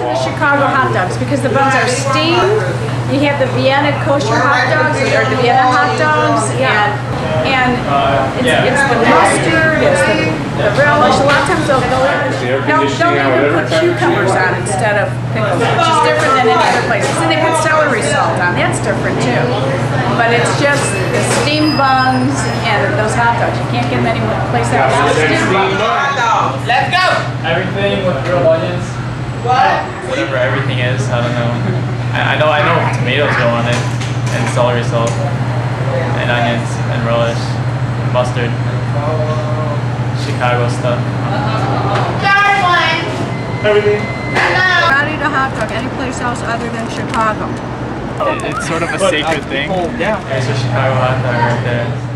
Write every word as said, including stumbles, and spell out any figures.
to the Chicago hot dogs because the buns are steamed. You have the Vienna kosher hot dogs, or the Vienna hot dogs, and and it's, it's the mustard, it's the, the relish. A lot of times they'll, they'll, they'll, they'll even put cucumbers on instead of pickles, which is different than any other places. And they put celery salt on. That's different too. But it's just the steamed buns and those hot dogs. You can't get them any place else. Steamed buns. Let's go! Everything with grilled onions. What? Whatever everything is, I don't know. I, I know I know tomatoes go on it, and celery salt, and onions, and relish, and mustard. Chicago stuff. Third one! Everything. Not eat a hot dog any place else other than Chicago. It, it's sort of a sacred thing. Yeah. There's a Chicago hot dog right there.